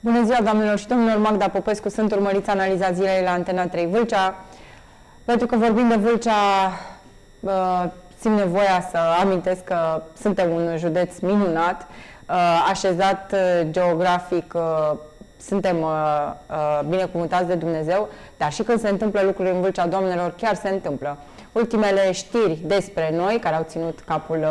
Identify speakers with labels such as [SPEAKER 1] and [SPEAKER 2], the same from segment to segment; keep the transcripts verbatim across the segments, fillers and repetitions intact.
[SPEAKER 1] Bună ziua, doamnelor și domnilor! Magda Popescu sunt, urmăriți analiza zilei la Antena trei Vâlcea. Pentru că vorbim de Vâlcea, simt nevoia să amintesc că suntem un județ minunat, așezat geografic, suntem binecuvântați de Dumnezeu, dar și când se întâmplă lucruri în Vâlcea, doamnelor, chiar se întâmplă. Ultimele știri despre noi, care au ținut capul,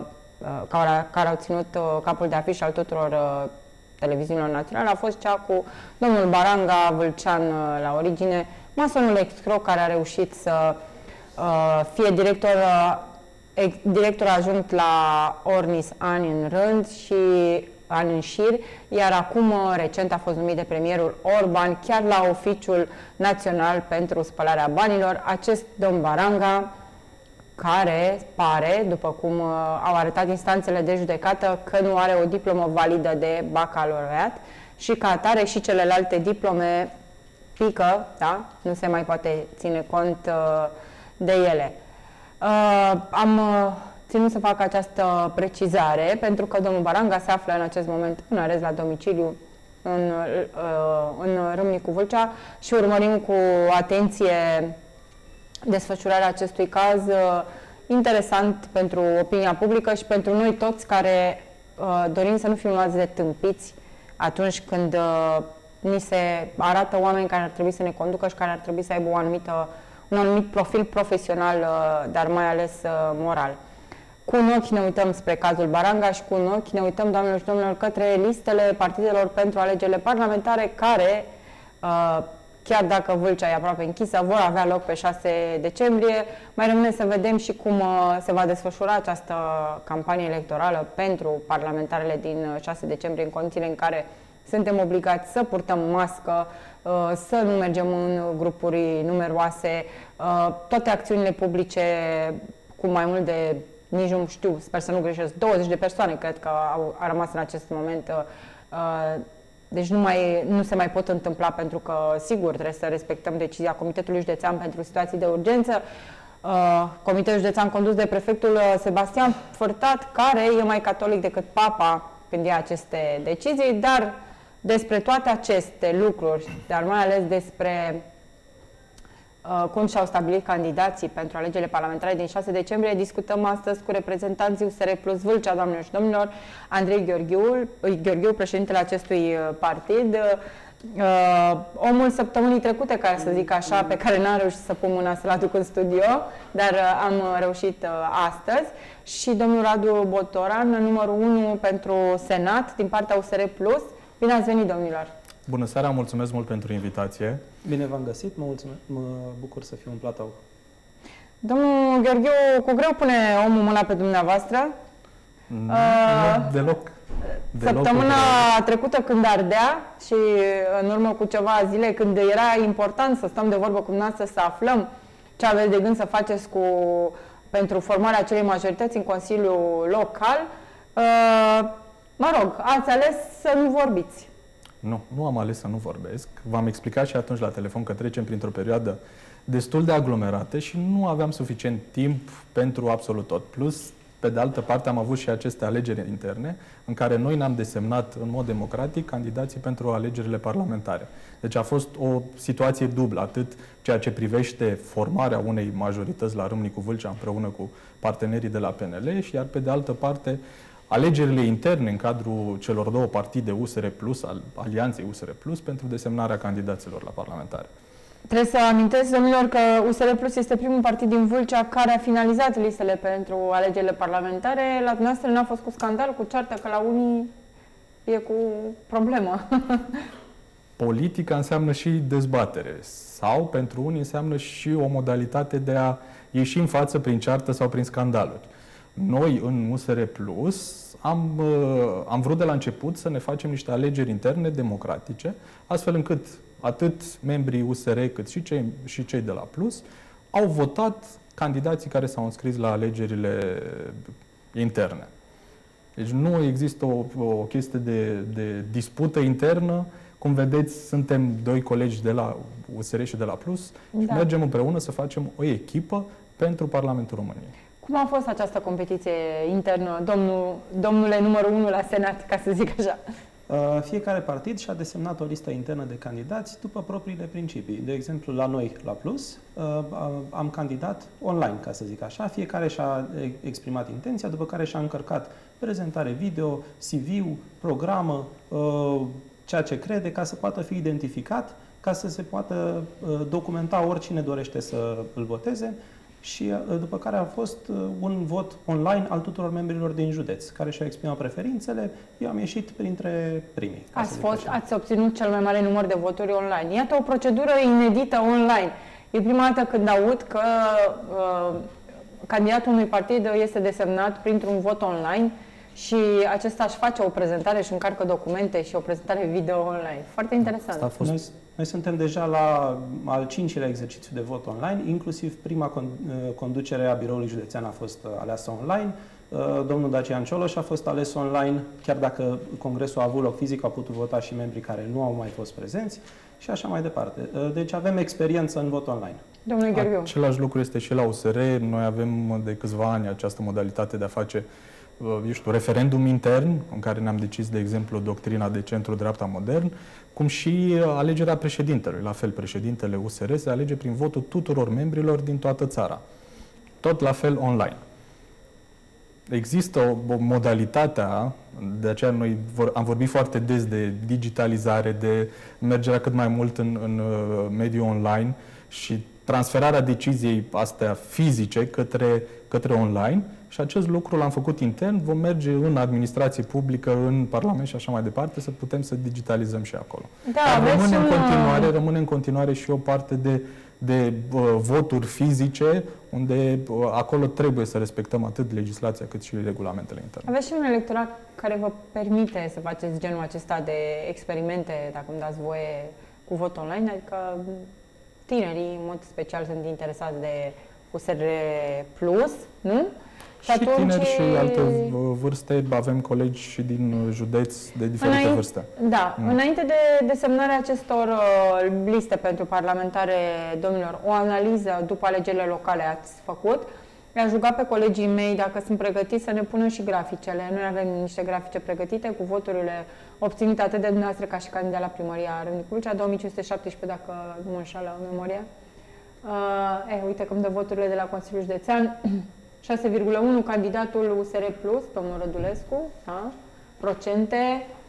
[SPEAKER 1] care au ținut capul de afiș al tuturor televiziunilor naționale, a fost cea cu domnul Baranga, vâlcean la origine, masonul excro care a reușit să uh, fie director, uh, director adjunct la Ornis ani în rând și ani în șir, iar acum uh, recent a fost numit de premierul Orban chiar la Oficiul Național pentru Spălarea Banilor. Acest domn Baranga, care pare, după cum uh, au arătat instanțele de judecată, că nu are o diplomă validă de bacalaureat și ca atare și celelalte diplome pică, da? Nu se mai poate ține cont uh, de ele. Uh, am uh, ținut să fac această precizare pentru că domnul Baranga se află în acest moment în arest la domiciliu în, uh, în Râmnicu Vâlcea și urmărim cu atenție desfășurarea acestui caz uh, interesant pentru opinia publică și pentru noi toți care uh, dorim să nu fim luați de tâmpiți atunci când uh, ni se arată oameni care ar trebui să ne conducă și care ar trebui să aibă o anumită, un anumit profil profesional, uh, dar mai ales uh, moral. Cu un ochi ne uităm spre cazul Baranga și cu un ochi ne uităm, doamnelor și domnilor, către listele partidelor pentru alegerile parlamentare care uh, chiar dacă Vâlcea e aproape închisă, vor avea loc pe șase decembrie. Mai rămâne să vedem și cum se va desfășura această campanie electorală pentru parlamentarele din șase decembrie, în condițiile în care suntem obligați să purtăm mască, să nu mergem în grupuri numeroase, toate acțiunile publice cu mai mult de, nici nu știu, sper să nu greșesc, douăzeci de persoane cred că au, au rămas în acest moment. Deci nu, mai, nu se mai pot întâmpla pentru că, sigur, trebuie să respectăm decizia Comitetului Județean pentru situații de urgență. Uh, Comitetul Județean condus de prefectul Sebastian Fărtat, care e mai catolic decât Papa când ia aceste decizii, dar despre toate aceste lucruri, dar mai ales despre uh, cum și-au stabilit candidații pentru alegerile parlamentare din șase decembrie, discutăm astăzi cu reprezentanții U S R Plus Vâlcea, doamnelor și domnilor, Andrei Gheorghiu, Gheorghiu, președintele acestui partid, uh, omul săptămânii trecute, care să zic așa, pe care n-am reușit să pun mâna să-l aduc în studio, dar uh, am reușit uh, astăzi, și domnul Radu Botoran, numărul unu pentru Senat, din partea U S R Plus. Bine ați venit, domnilor!
[SPEAKER 2] Bună seara, mulțumesc mult pentru invitație.
[SPEAKER 3] Bine v-am găsit, mă, mulțumesc, mă bucur să fiu în platou.
[SPEAKER 1] Domnul Gheorghiu, cu greu pune omul mâna pe dumneavoastră.
[SPEAKER 2] Nu, uh, nu deloc.
[SPEAKER 1] Săptămâna deloc trecută, când ardea și în urmă cu ceva zile, când era important să stăm de vorbă cu dumneavoastră, să aflăm ce aveți de gând să faceți cu, pentru formarea acelei majorități în Consiliul Local, uh, mă rog, ați ales să nu vorbiți.
[SPEAKER 2] Nu, nu am ales să nu vorbesc. V-am explicat și atunci la telefon că trecem printr-o perioadă destul de aglomerată și nu aveam suficient timp pentru absolut tot. Plus, pe de altă parte, am avut și aceste alegeri interne în care noi ne-am desemnat în mod democratic candidații pentru alegerile parlamentare. Deci a fost o situație dublă, atât ceea ce privește formarea unei majorități la Râmnicu Vâlcea împreună cu partenerii de la P N L și iar pe de altă parte alegerile interne în cadrul celor două partide U S R Plus, al alianței U S R Plus, pentru desemnarea candidaților la parlamentare.
[SPEAKER 1] Trebuie să amintesc, domnilor, că U S R Plus este primul partid din Vâlcea care a finalizat listele pentru alegerile parlamentare. La dumneavoastră n-a fost cu scandal, cu ceartă, că la unii e cu problemă.
[SPEAKER 2] Politica înseamnă și dezbatere sau pentru unii înseamnă și o modalitate de a ieși în față prin ceartă sau prin scandaluri. Noi, în U S R Plus, am, am vrut de la început să ne facem niște alegeri interne democratice, astfel încât atât membrii U S R cât și cei, și cei de la Plus au votat candidații care s-au înscris la alegerile interne. Deci nu există o, o chestie de, de dispută internă. Cum vedeți, suntem doi colegi de la U S R și de la Plus și da. mergem împreună să facem o echipă pentru Parlamentul României.
[SPEAKER 1] Cum a fost această competiție internă, domnul, domnule numărul unu la Senat, ca să zic așa?
[SPEAKER 3] Fiecare partid și-a desemnat o listă internă de candidați după propriile principii. De exemplu, la noi, la Plus, am candidat online, ca să zic așa. Fiecare și-a exprimat intenția, după care și-a încărcat prezentare video, C V-ul, programă, ceea ce crede, ca să poată fi identificat, ca să se poată documenta oricine dorește să îl voteze. Și după care a fost un vot online al tuturor membrilor din județ, care și-au exprimat preferințele. Eu am ieșit printre primii.
[SPEAKER 1] Ați, fost, ați obținut cel mai mare număr de voturi online. Iată o procedură inedită online. E prima dată când aud că uh, candidatul unui partid este desemnat printr-un vot online și acesta își face o prezentare și încarcă documente și o prezentare video online. Foarte interesant.
[SPEAKER 3] Asta a fost... Noi, noi suntem deja la al cincilea exercițiu de vot online, inclusiv prima conducere a biroului județean a fost aleasă online. Domnul Dacian Cioloș a fost ales online, chiar dacă congresul a avut loc fizic, au putut vota și membrii care nu au mai fost prezenți și așa mai departe. Deci avem experiență în vot online.
[SPEAKER 1] Domnule Gheorghiu.
[SPEAKER 2] Același lucru este și la U S R. Noi avem de câțiva ani această modalitate de a face eu știu, referendum intern, în care ne-am decis, de exemplu, doctrina de centru-dreapta modern, cum și alegerea președintelui. La fel, președintele U S R se alege prin votul tuturor membrilor din toată țara. Tot la fel online. Există o, o modalitate, de aceea noi vor, am vorbit foarte des de digitalizare, de mergerea cât mai mult în, în mediul online și transferarea deciziei astea fizice către, către online. Și acest lucru l-am făcut intern, vom merge în administrație publică, în Parlament și așa mai departe, să putem să digitalizăm și acolo.
[SPEAKER 1] Da,
[SPEAKER 2] Dar rămâne,
[SPEAKER 1] un...
[SPEAKER 2] în continuare, rămâne în continuare și o parte de, de uh, voturi fizice, unde uh, acolo trebuie să respectăm atât legislația cât și regulamentele interne.
[SPEAKER 1] Aveți și un electorat care vă permite să faceți genul acesta de experimente, dacă îmi dați voie, cu vot online, adică tinerii, în mod special, sunt interesați de U S R Plus, nu?
[SPEAKER 2] Și, și tineri și alte vârste, avem colegi și din județ de diferite
[SPEAKER 1] înainte,
[SPEAKER 2] vârste.
[SPEAKER 1] Da, mm. Înainte de desemnarea acestor uh, liste pentru parlamentare, domnilor, o analiză după alegerile locale ați făcut. I-aș ruga pe colegii mei, dacă sunt pregătiți, să ne pună și graficele. Noi avem niște grafice pregătite cu voturile obținute atât de dumneavoastră ca și candidat la primăria Râmnicu Vâlcea, două mii cinci sute șaptesprezece, dacă nu mă înșală memoria. Uh, eh, uite cum dă voturile de la Consiliul Județean. șase virgulă unu candidatul U S R Plus, domnul Rădulescu, da? Procente.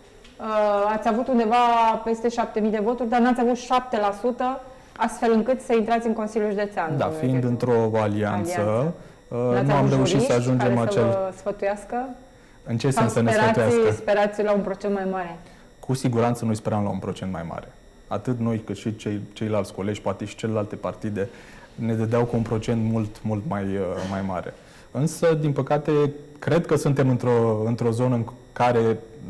[SPEAKER 1] Uh, ați avut undeva peste șapte mii de voturi, dar n-ați avut șapte la sută, astfel încât să intrați în Consiliul Județean.
[SPEAKER 2] Da, fiind într-o alianță, alianță. Uh, nu am reușit să ajungem
[SPEAKER 1] care
[SPEAKER 2] acel...
[SPEAKER 1] să vă sfătuiască?
[SPEAKER 2] În ce
[SPEAKER 1] Sau
[SPEAKER 2] sens să ne sfătuiască?
[SPEAKER 1] Sperați la un procent mai mare?
[SPEAKER 2] Cu siguranță noi speram la un procent mai mare. Atât noi cât și cei, ceilalți colegi, poate și celelalte partide, ne dădeau cu un procent mult, mult mai, mai mare. Însă, din păcate, cred că suntem într-o, într-o zonă în care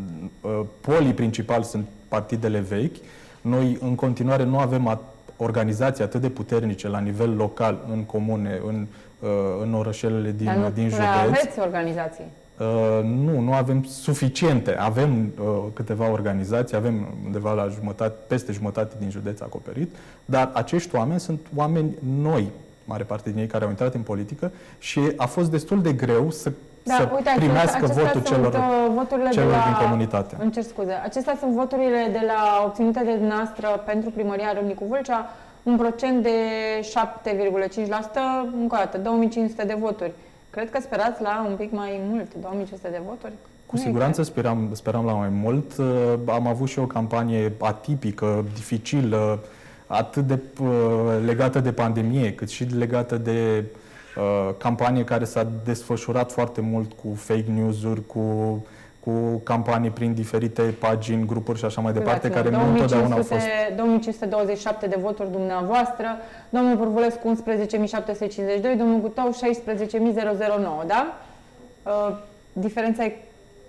[SPEAKER 2] uh, polii principali sunt partidele vechi. Noi, în continuare, nu avem organizații atât de puternice la nivel local, în comune, în, uh, în orășelele din,
[SPEAKER 1] nu
[SPEAKER 2] din județ.
[SPEAKER 1] Dar aveți organizații?
[SPEAKER 2] Uh, nu, nu avem suficiente. Avem uh, câteva organizații, avem undeva la jumătate, peste jumătate din județ acoperit, dar acești oameni sunt oameni noi, mare parte din ei care au intrat în politică și a fost destul de greu să,
[SPEAKER 1] da,
[SPEAKER 2] să
[SPEAKER 1] uite,
[SPEAKER 2] primească
[SPEAKER 1] acestea
[SPEAKER 2] votul celor,
[SPEAKER 1] voturile
[SPEAKER 2] celor
[SPEAKER 1] de la,
[SPEAKER 2] din comunitate.
[SPEAKER 1] Îmi cer scuze. Acestea sunt voturile de la obținute de dumneavoastră pentru primăria Râmnicu Vâlcea, un procent de șapte virgulă cinci la sută, încă o dată, două mii cinci sute de voturi. Cred că sperați la un pic mai mult, două mii cinci sute de voturi?
[SPEAKER 2] Cu nu siguranță speram, speram la mai mult. Am avut și o campanie atipică, dificilă, atât de uh, legată de pandemie, cât și legată de uh, campanie care s-a desfășurat foarte mult cu fake news-uri, cu, cu campanii prin diferite pagini, grupuri și așa mai departe, care nu întotdeauna au fost...
[SPEAKER 1] două mii cinci sute douăzeci și șapte de voturi dumneavoastră, domnul Pârvulescu unsprezece mii șapte sute cincizeci și doi, domnul Gutău șaisprezece mii nouă, da? Uh, diferența e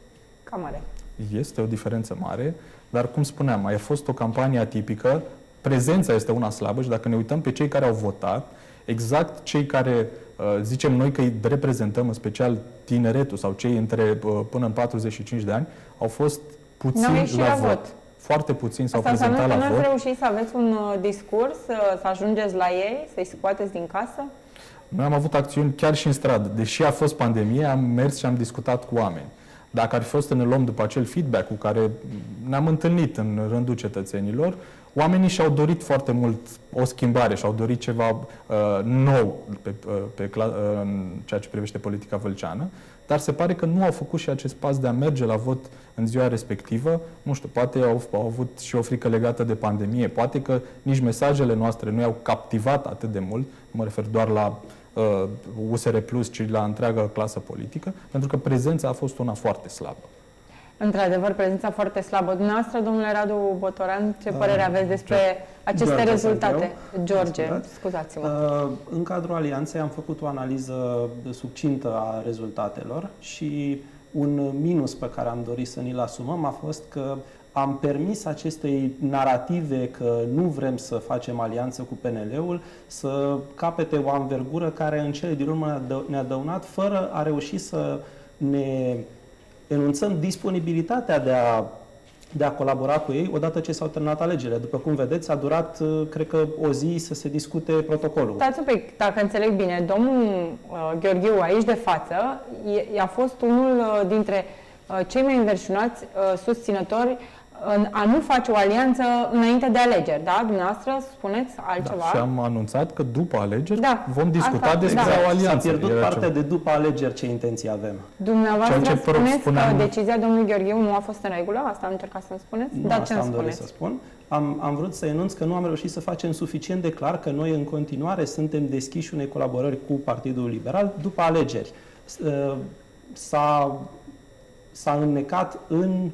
[SPEAKER 1] cam mare. Este
[SPEAKER 2] o diferență mare, dar cum spuneam, a fost o campanie atipică. Prezența este una slabă și dacă ne uităm pe cei care au votat, exact cei care zicem noi că îi reprezentăm, în special tineretul sau cei între până în patruzeci și cinci de ani, au fost puțini la, la vot. vot. Foarte puțini s-au prezentat la vot. Asta
[SPEAKER 1] înseamnă că nu ați reușit să aveți un discurs, să ajungeți la ei, să-i scoateți din casă?
[SPEAKER 2] Noi am avut acțiuni chiar și în stradă. Deși a fost pandemie, am mers și am discutat cu oameni. Dacă ar fi fost să ne luăm după acel feedback cu care ne-am întâlnit în rândul cetățenilor, oamenii și-au dorit foarte mult o schimbare, și-au dorit ceva uh, nou pe, pe, uh, în ceea ce privește politica vâlceană, dar se pare că nu au făcut și acest pas de a merge la vot în ziua respectivă. Nu știu, poate au, au avut și o frică legată de pandemie, poate că nici mesajele noastre nu i-au captivat atât de mult, nu mă refer doar la uh, U S R Plus, ci la întreaga clasă politică, pentru că prezența a fost una foarte slabă.
[SPEAKER 1] Într-adevăr, prezența foarte slabă. Dumneavoastră, domnule Radu Botoran, ce părere aveți despre aceste
[SPEAKER 3] George
[SPEAKER 1] rezultate? George,
[SPEAKER 3] scuzați.
[SPEAKER 1] scuzați-mă.
[SPEAKER 3] În cadrul Alianței am făcut o analiză succintă a rezultatelor și un minus pe care am dorit să ni-l asumăm a fost că am permis acestei narrative că nu vrem să facem alianță cu P N L-ul să capete o anvergură care în cele din urmă ne-a dăunat fără a reuși să ne enunțăm disponibilitatea de a, de a colabora cu ei odată ce s-au terminat alegerile. După cum vedeți, a durat, cred că, o zi să se discute protocolul.
[SPEAKER 1] Stați un pic, dacă înțeleg bine, domnul uh, Gheorghiu aici de față e, a fost unul uh, dintre uh, cei mai înverșunați uh, susținători în a nu face o alianță înainte de alegeri, da? Dumneavoastră spuneți altceva?
[SPEAKER 2] Da, și am anunțat că după alegeri
[SPEAKER 1] da,
[SPEAKER 2] vom discuta
[SPEAKER 1] asta,
[SPEAKER 2] despre
[SPEAKER 1] da.
[SPEAKER 2] o alianță.
[SPEAKER 3] S-a pierdut
[SPEAKER 2] Era
[SPEAKER 3] partea
[SPEAKER 2] ceva.
[SPEAKER 3] de după alegeri ce intenții avem.
[SPEAKER 1] Dumneavoastră
[SPEAKER 2] ce
[SPEAKER 1] spuneți
[SPEAKER 2] spuneam...
[SPEAKER 1] că decizia domnului Gheorghiu nu a fost în regulă? Asta am încercat să-mi spuneți?
[SPEAKER 3] Nu,
[SPEAKER 1] Dar
[SPEAKER 3] asta
[SPEAKER 1] ce
[SPEAKER 3] am
[SPEAKER 1] îmi
[SPEAKER 3] dorit
[SPEAKER 1] spuneți?
[SPEAKER 3] să spun. Am, am vrut să enunț că nu am reușit să facem suficient de clar că noi în continuare suntem deschiși unei colaborări cu Partidul Liberal după alegeri. S-a, s-a înnecat în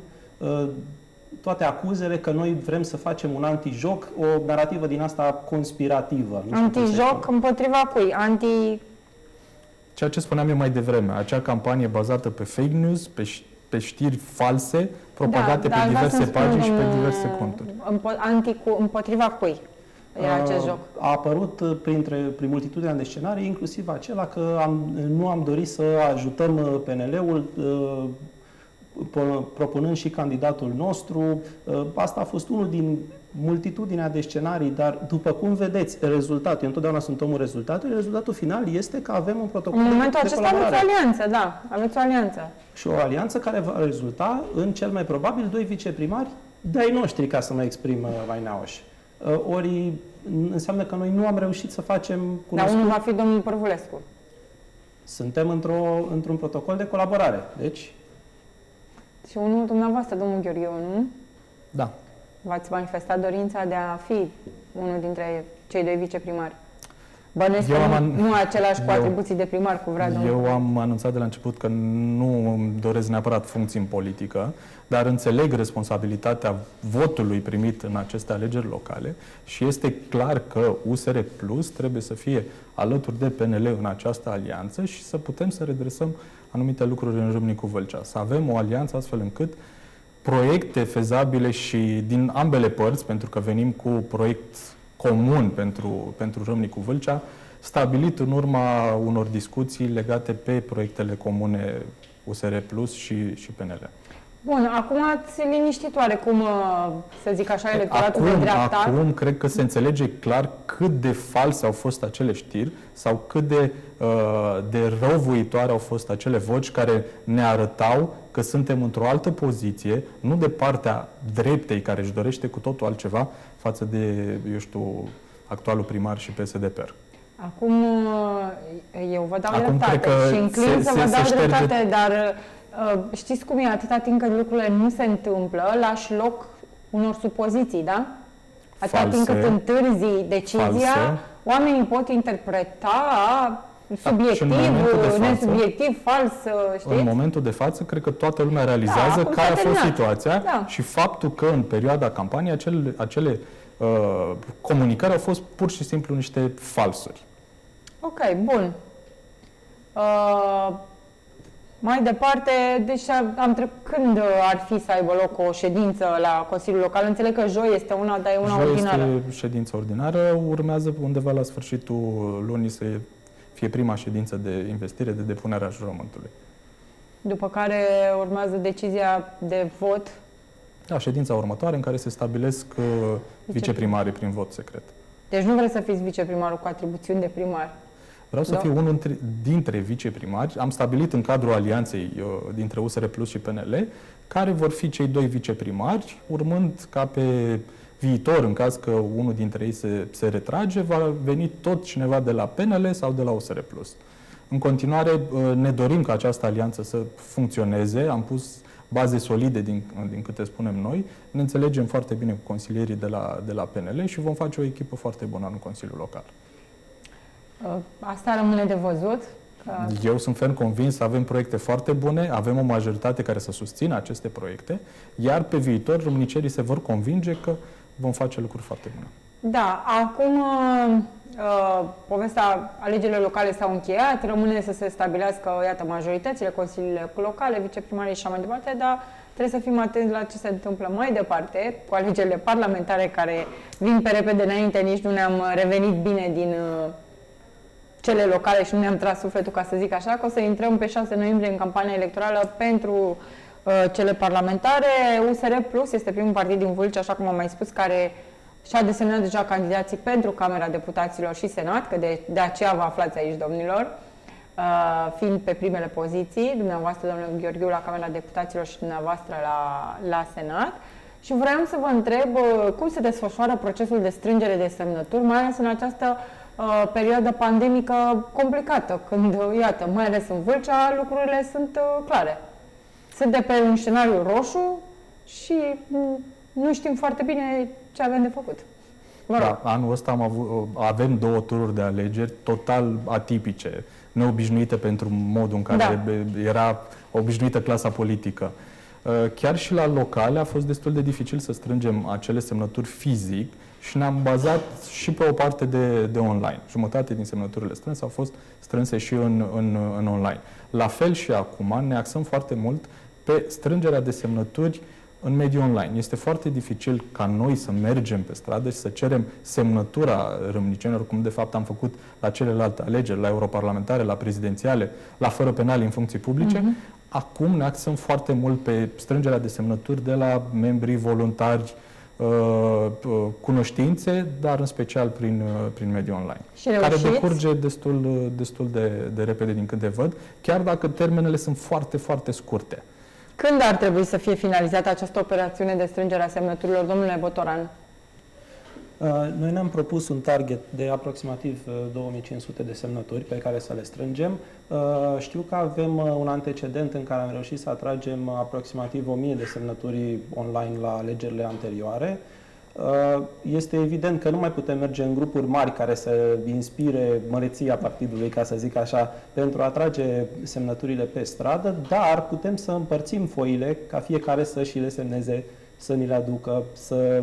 [SPEAKER 3] toate acuzele că noi vrem să facem un antijoc, o narrativă din asta conspirativă.
[SPEAKER 1] Antijoc împotriva cui? Anti...
[SPEAKER 2] Ceea ce spuneam eu mai devreme, acea campanie bazată pe fake news, pe, pe știri false, propagate
[SPEAKER 1] da,
[SPEAKER 2] pe diverse pagini și pe
[SPEAKER 1] spun,
[SPEAKER 2] diverse conturi.
[SPEAKER 1] Anti, împotriva cui era acest joc?
[SPEAKER 3] A apărut printre, prin multitudinea de scenarii, inclusiv acela că am, nu am dorit să ajutăm P N L-ul propunând și candidatul nostru. Asta a fost unul din multitudinea de scenarii, dar după cum vedeți, rezultatul, eu întotdeauna sunt omul rezultatului, rezultatul final este că avem un protocol de colaborare.
[SPEAKER 1] În momentul acesta aveți o alianță, da, aveți o alianță.
[SPEAKER 3] Și o alianță care va rezulta în cel mai probabil doi viceprimari de-ai noștri, ca să mă exprim mai neauș. Ori înseamnă că noi nu am reușit să facem cunoscut.
[SPEAKER 1] Dar unul va fi domnul Părvulescu.
[SPEAKER 3] Suntem într-o, într-un protocol de colaborare, deci...
[SPEAKER 1] Și unul dumneavoastră, domnul Gheorghiu, nu?
[SPEAKER 2] Da.
[SPEAKER 1] V-ați manifestat dorința de a fi unul dintre cei doi viceprimari. Bănesc că
[SPEAKER 2] am,
[SPEAKER 1] nu, nu același cu
[SPEAKER 2] eu,
[SPEAKER 1] atribuții de primar cu vrea domnul.
[SPEAKER 2] Eu am anunțat de la început că nu îmi doresc neapărat funcții în politică, dar înțeleg responsabilitatea votului primit în aceste alegeri locale și este clar că U S R Plus trebuie să fie alături de P N L în această alianță și să putem să redresăm anumite lucruri în Râmnicu Vâlcea. Să avem o alianță astfel încât proiecte fezabile și din ambele părți, pentru că venim cu proiect comun pentru, pentru Râmnicu Vâlcea, stabilit în urma unor discuții legate pe proiectele comune U S R Plus și, și P N L.
[SPEAKER 1] Bun, acum ați liniștit oarecum, să zic așa, electoratul
[SPEAKER 2] acum,
[SPEAKER 1] de dreapta.
[SPEAKER 2] Acum cred că se înțelege clar cât de false au fost acele știri sau cât de, uh, de răuvoitoare au fost acele voci care ne arătau că suntem într-o altă poziție, nu de partea dreptei care își dorește cu totul altceva față de, eu știu, actualul primar și P S D P R.
[SPEAKER 1] Acum eu vă dau
[SPEAKER 2] acum
[SPEAKER 1] dreptate și înclin să vă dau
[SPEAKER 2] șterge...
[SPEAKER 1] dreptate, dar știți cum e, atâta timp cât lucrurile nu se întâmplă, lași loc unor supoziții, da? Atâta
[SPEAKER 2] false,
[SPEAKER 1] timp cât întârzi decizia,
[SPEAKER 2] false.
[SPEAKER 1] Oamenii pot interpreta subiectiv,
[SPEAKER 2] da,
[SPEAKER 1] nesubiectiv, fals, știți?
[SPEAKER 2] În momentul de față, cred că toată lumea realizează
[SPEAKER 1] da,
[SPEAKER 2] care a fost
[SPEAKER 1] terminat.
[SPEAKER 2] situația
[SPEAKER 1] da.
[SPEAKER 2] și faptul că în perioada campaniei acele, acele uh, comunicări au fost pur și simplu niște falsuri.
[SPEAKER 1] Ok, bun. Uh, mai departe, deci am trecut, când ar fi să aibă loc o ședință la Consiliul Local? Înțeleg că joi este una, dar e una
[SPEAKER 2] joi
[SPEAKER 1] ordinară.
[SPEAKER 2] Este ședință ordinară, urmează undeva la sfârșitul lunii să fie prima ședință de investire, de depunere a jurământului.
[SPEAKER 1] După care urmează decizia de vot?
[SPEAKER 2] Da, ședința următoare în care se stabilesc uh, viceprimarii prin vot secret.
[SPEAKER 1] Deci nu vreți să fiți viceprimarul cu atribuțiuni de primar?
[SPEAKER 2] Vreau să
[SPEAKER 1] Da.
[SPEAKER 2] fiu unul dintre, dintre viceprimari. Am stabilit în cadrul alianței uh, dintre U S R Plus și P N L care vor fi cei doi viceprimari, urmând ca pe viitor, în caz că unul dintre ei se, se retrage, va veni tot cineva de la P N L sau de la U S R Plus. În continuare, uh, ne dorim ca această alianță să funcționeze. Am pus baze solide din, din câte spunem noi. Ne înțelegem foarte bine cu consilierii de la, de la P N L și vom face o echipă foarte bună în Consiliul Local.
[SPEAKER 1] Asta rămâne de văzut. Că...
[SPEAKER 2] Eu sunt ferm convins, avem proiecte foarte bune, avem o majoritate care să susțină aceste proiecte, iar pe viitor râmnicerii se vor convinge că vom face lucruri foarte bune.
[SPEAKER 1] Da, acum uh, povestea alegerilor locale s-au încheiat, rămâne să se stabilească, iată, majoritățile, consiliile locale, viceprimarii și așa mai departe, dar trebuie să fim atenți la ce se întâmplă mai departe cu alegerile parlamentare care vin pe repede înainte, nici nu ne-am revenit bine din uh, cele locale și nu ne-am tras sufletul, ca să zic așa, că o să intrăm pe șase noiembrie în campania electorală pentru uh, cele parlamentare. U S R Plus este primul partid din Vâlcea, așa cum am mai spus, care și-a desemnat deja candidații pentru Camera Deputaților și Senat, că de, de aceea vă aflați aici, domnilor, uh, fiind pe primele poziții, dumneavoastră, domnule Gheorghiu, la Camera Deputaților și dumneavoastră la, la Senat. Și vreau să vă întreb uh, cum se desfășoară procesul de strângere de semnături, mai ales în această uh, perioadă pandemică complicată, când, uh, iată, mai ales în Vâlcea, lucrurile sunt uh, clare. Sunt de pe un scenariu roșu și uh, nu știm foarte bine ce avem de făcut. Vă rog.
[SPEAKER 2] Da, anul ăsta am avut, avem două tururi de alegeri total atipice, neobișnuite pentru modul în care da. era obișnuită clasa politică. Chiar și la locale a fost destul de dificil să strângem acele semnături fizic și ne-am bazat și pe o parte de, de online. Jumătate din semnăturile strânse au fost strânse și în, în, în online. La fel și acum ne axăm foarte mult pe strângerea de semnături în mediul online. Este foarte dificil ca noi să mergem pe stradă și să cerem semnătura râmnicenilor, cum de fapt am făcut la celelalte alegeri, la europarlamentare, la prezidențiale, la fără penali în funcții publice. Uh-huh. Acum ne axăm foarte mult pe strângerea de semnături de la membrii voluntari, cunoștințe, dar în special prin, prin mediul online.
[SPEAKER 1] Și
[SPEAKER 2] care decurge destul, destul de, de repede din câte văd, chiar dacă termenele sunt foarte, foarte scurte.
[SPEAKER 1] Când ar trebui să fie finalizată această operațiune de strângere a semnăturilor, domnule Botoran?
[SPEAKER 3] Noi ne-am propus un target de aproximativ două mii cinci sute de semnături pe care să le strângem. Știu că avem un antecedent în care am reușit să atragem aproximativ o mie de semnături online la alegerile anterioare. Este evident că nu mai putem merge în grupuri mari care să inspire măreția partidului, ca să zic așa, pentru a atrage semnăturile pe stradă, dar putem să împărțim foile ca fiecare să și le semneze, să ni le aducă, să...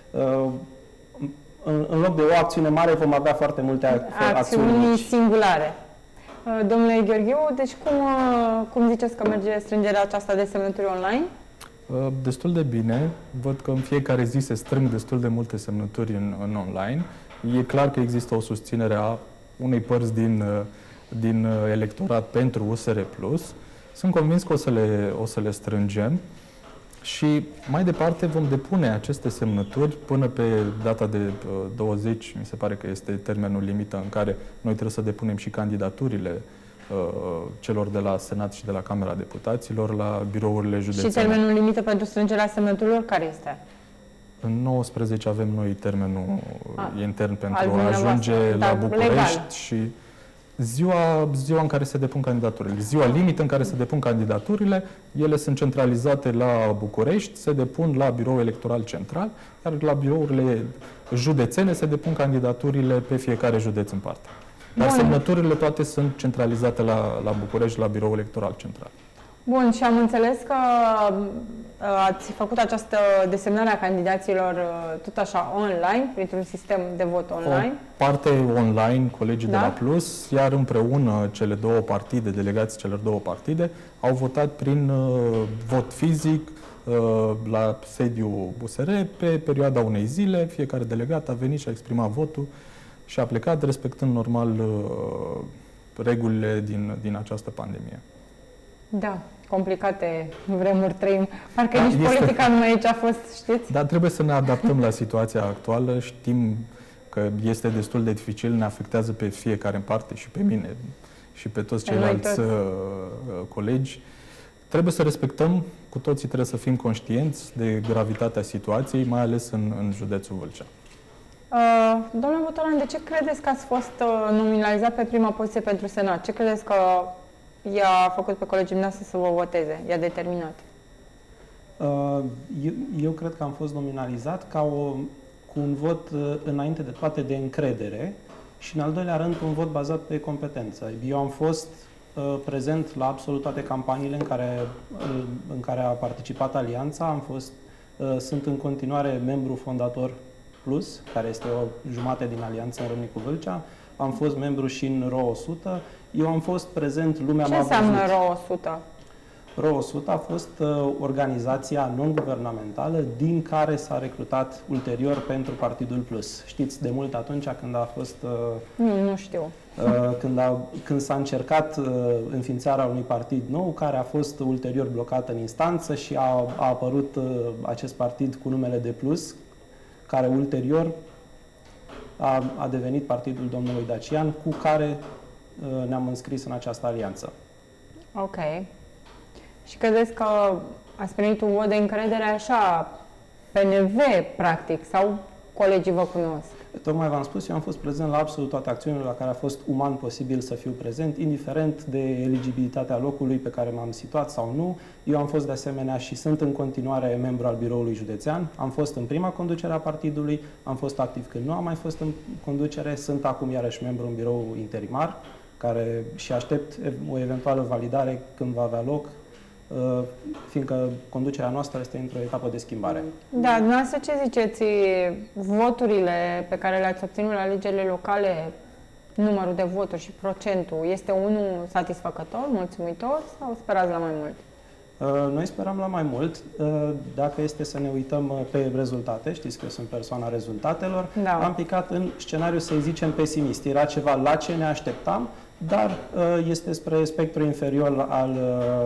[SPEAKER 3] În loc de o acțiune mare vom avea foarte multe acțiuni,
[SPEAKER 1] acțiuni singulare. Domnule Gheorghiu, deci cum, cum ziceți că merge strângerea aceasta de semnături online?
[SPEAKER 2] Destul de bine. Văd că în fiecare zi se strâng destul de multe semnături în, în online. E clar că există o susținere a unei părți din, din electorat pentru U S R Plus. Sunt convins că o să le, o să le strângem și mai departe vom depune aceste semnături până pe data de douăzeci, mi se pare că este termenul limită în care noi trebuie să depunem și candidaturile celor de la Senat și de la Camera Deputaților la birourile județene.
[SPEAKER 1] Și termenul limită pentru strângerea semnăturilor care este?
[SPEAKER 2] În nouăsprezece avem noi termenul a, intern pentru
[SPEAKER 1] a
[SPEAKER 2] ajunge la București legal. Și ziua, ziua în care se depun candidaturile. Ziua limită în care se depun candidaturile, ele sunt centralizate la București, se depun la Biroul Electoral Central, iar la birourile județene se depun candidaturile pe fiecare județ în parte. Dar Bun. semnăturile toate sunt centralizate la, la București, la Biroul Electoral Central.
[SPEAKER 1] Bun, și am înțeles că ați făcut această desemnare a candidaților tot așa online, printr-un sistem de vot online.
[SPEAKER 2] O parte online, colegii da? de la Plus, iar împreună cele două partide, delegații celor două partide, au votat prin uh, vot fizic uh, la sediul U S R pe perioada unei zile. Fiecare delegat a venit și a exprimat votul și a plecat respectând normal uh, regulile din, din această pandemie.
[SPEAKER 1] Da, complicate vremuri trăim. Parcă
[SPEAKER 2] da,
[SPEAKER 1] nici
[SPEAKER 2] este...
[SPEAKER 1] politica numai aici a fost, știți?
[SPEAKER 2] Dar trebuie să ne adaptăm la situația actuală. Știm că este destul de dificil, ne afectează pe fiecare în parte și pe mine și pe toți ceilalți uh, colegi. Trebuie să respectăm, cu toții trebuie să fim conștienți de gravitatea situației, mai ales în, în județul Vâlcea.
[SPEAKER 1] Uh, domnule Botolan, de ce credeți că ați fost uh, nominalizat pe prima poziție pentru Senat? Ce credeți că i-a făcut pe colegii noastre să vă voteze? I-a determinat?
[SPEAKER 3] Uh, eu, eu cred că am fost nominalizat ca o, cu un vot uh, înainte de toate de încredere și, în al doilea rând, un vot bazat pe competență. Eu am fost uh, prezent la absolut toate campaniile în care, uh, în care a participat Alianța. Am fost, uh, sunt în continuare membru fondator Plus, care este o jumate din Alianța în Râmnicu Vâlcea. Am fost membru și în R O o sută. Eu am fost prezent, lumea m-a văzut.
[SPEAKER 1] Ce înseamnă R O o sută?
[SPEAKER 3] R O o sută a fost uh, organizația non-guvernamentală din care s-a recrutat ulterior pentru Partidul Plus. Știți, de mult atunci când a fost... Uh,
[SPEAKER 1] nu, nu știu.
[SPEAKER 3] Uh, când, a, când s-a încercat uh, înființarea unui partid nou, care a fost ulterior blocat în instanță și a, a apărut uh, acest partid cu numele de Plus, care ulterior a, a devenit partidul domnului Dacian, cu care uh, ne-am înscris în această alianță.
[SPEAKER 1] Ok. Și credeți că ați primit un vot de încredere așa, P N V, practic, sau colegii vă cunosc?
[SPEAKER 3] Tocmai v-am spus, eu am fost prezent la absolut toate acțiunile la care a fost uman posibil să fiu prezent, indiferent de eligibilitatea locului pe care m-am situat sau nu. Eu am fost de asemenea și sunt în continuare membru al biroului județean. Am fost în prima conducere a partidului, am fost activ când nu am mai fost în conducere, sunt acum iarăși membru în birou interimar, care și aștept o eventuală validare când va avea loc, fiindcă conducerea noastră este într-o etapă de schimbare.
[SPEAKER 1] Da, dumneavoastră ce ziceți? Voturile pe care le-ați obținut la alegerile locale, numărul de voturi și procentul, este unul satisfăcător, mulțumitor sau sperați la mai mult?
[SPEAKER 3] Noi speram la mai mult. Dacă este să ne uităm pe rezultate, știți că eu sunt persoana rezultatelor, da. Am picat în scenariu, să zicem, pesimist. Era ceva la ce ne așteptam, dar este spre spectrul inferior al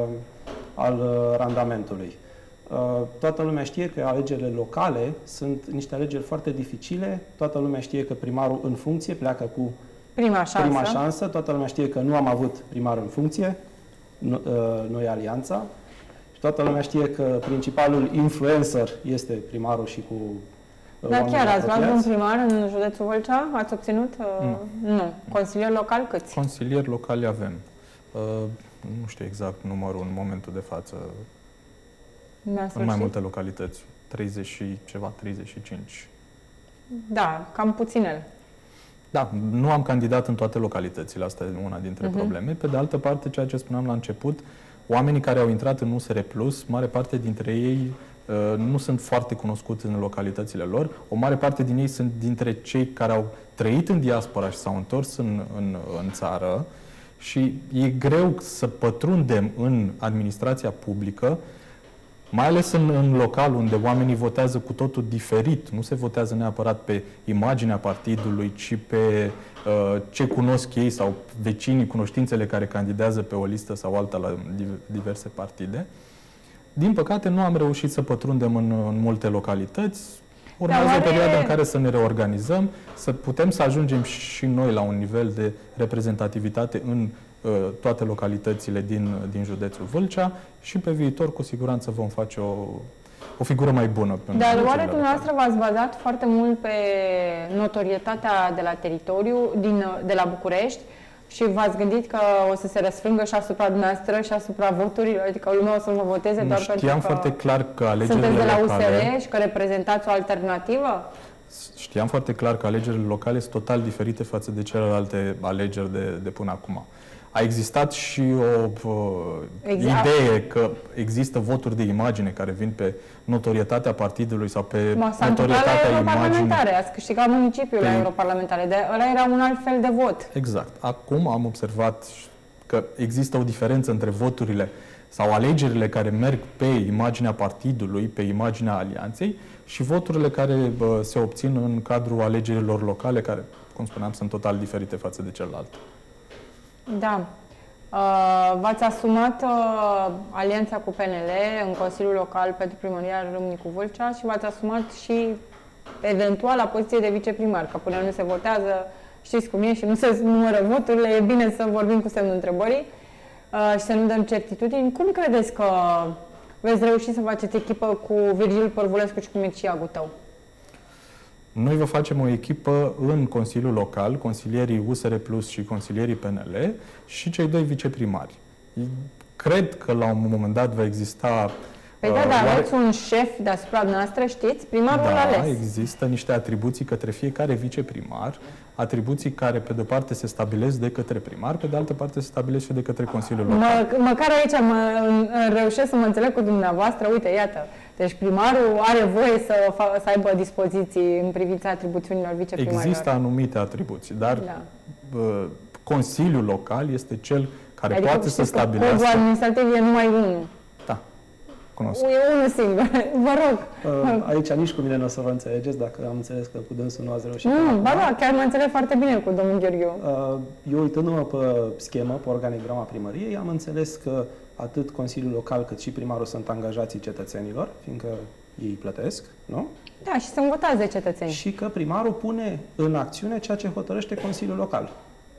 [SPEAKER 3] al randamentului. Toată lumea știe că alegerile locale sunt niște alegeri foarte dificile, toată lumea știe că primarul în funcție pleacă cu
[SPEAKER 1] prima șansă,
[SPEAKER 3] prima șansă. Toată lumea știe că nu am avut primar în funcție, noi Alianța, și toată lumea știe că principalul influencer este primarul și cu
[SPEAKER 1] Dar chiar ați luat un primar în județul Vâlcea? Ați obținut? Nu. nu. Consilieri locali câți?
[SPEAKER 2] Consilieri locali avem. Nu știu exact numărul în momentul de față, în mai multe localități, treizeci și ceva, treizeci și cinci.
[SPEAKER 1] Da, cam puținele.
[SPEAKER 2] Da, nu am candidat în toate localitățile, asta e una dintre uh-huh. probleme. Pe de altă parte, ceea ce spuneam la început, oamenii care au intrat în U S R Plus, mare parte dintre ei uh, nu sunt foarte cunoscuți în localitățile lor, o mare parte din ei sunt dintre cei care au trăit în diaspora și s-au întors în, în, în țară. Și e greu să pătrundem în administrația publică, mai ales în, în local, unde oamenii votează cu totul diferit. Nu se votează neapărat pe imaginea partidului, ci pe uh, ce cunosc ei sau vecinii, cunoștințele care candidează pe o listă sau alta la diverse partide. Din păcate, nu am reușit să pătrundem în, în multe localități. Urmează oare... o perioadă în care să ne reorganizăm, să putem să ajungem și noi la un nivel de reprezentativitate în uh, toate localitățile din, din județul Vâlcea și pe viitor, cu siguranță, vom face o, o figură mai bună.
[SPEAKER 1] Dar oare dumneavoastră v-ați bazat foarte mult pe notorietatea de la teritoriu, din, de la București, și v-ați gândit că o să se răsfrângă și asupra dumneavoastră și asupra voturilor? Adică lumea o să vă voteze doar pentru că
[SPEAKER 2] știam foarte clar că alegerile
[SPEAKER 1] sunteți de la
[SPEAKER 2] locale,
[SPEAKER 1] U S R și că reprezentați o alternativă?
[SPEAKER 2] Știam foarte clar că alegerile locale sunt total diferite față de celelalte alegeri de, de până acum. A existat și o exact. idee că există voturi de imagine care vin pe notorietatea partidului sau pe notorietatea imaginii.
[SPEAKER 1] Ați câștigat municipiul pe... la europarlamentare, de ăla era un alt fel de vot.
[SPEAKER 2] Exact. Acum am observat că există o diferență între voturile sau alegerile care merg pe imaginea partidului, pe imaginea alianței, și voturile care bă, se obțin în cadrul alegerilor locale, care, cum spuneam, sunt total diferite față de celelalte.
[SPEAKER 1] Da. Uh, v-ați asumat uh, alianța cu P N L în Consiliul Local pentru Primăria Râmnicu Vâlcea și v-ați asumat și eventual la poziție de viceprimar, că până nu se votează, știți cum e și nu se numără voturile, e bine să vorbim cu semnul întrebării uh, și să nu dăm certitudini. Cum credeți că veți reuși să faceți echipă cu Virgil Părvulescu și cu Mircea Gutău?
[SPEAKER 2] Noi vă facem o echipă în Consiliul Local, consilierii U S R Plus și consilierii P N L și cei doi viceprimari. Cred că la un moment dat va exista...
[SPEAKER 1] Păi da, dar aveți un șef deasupra noastră, știți? Primarul
[SPEAKER 2] da,
[SPEAKER 1] ales.
[SPEAKER 2] există niște atribuții către fiecare viceprimar, atribuții care, pe de-o parte, se stabilesc de către primar, pe de altă parte, se stabilesc și de către Consiliul Local.
[SPEAKER 1] Mă, măcar aici mă, reușesc să mă înțeleg cu dumneavoastră. Uite, iată, deci primarul are voie să, fa, să aibă dispoziții în privința atribuțiunilor viceprimarilor.
[SPEAKER 2] Există anumite atribuții, dar da. uh, Consiliul Local este cel care
[SPEAKER 1] adică
[SPEAKER 2] poate să stabilească...
[SPEAKER 1] Codul administrativ e numai unul.
[SPEAKER 2] Da, cunosc.
[SPEAKER 1] E unul singur. Vă rog.
[SPEAKER 3] Uh, aici nici cu mine nu o să vă înțelegeți, dacă am înțeles că cu dânsul nu ați reușit.
[SPEAKER 1] Nu, ba da, chiar mă înțeleg foarte bine cu domnul Gheorghiu.
[SPEAKER 3] Uh, eu, uitându-mă pe schemă, pe organigrama primăriei, am înțeles că atât Consiliul Local cât și primarul sunt angajații cetățenilor, fiindcă ei plătesc, nu?
[SPEAKER 1] Da, și sunt votați de cetățeni.
[SPEAKER 3] Și că primarul pune în acțiune ceea ce hotărăște Consiliul Local.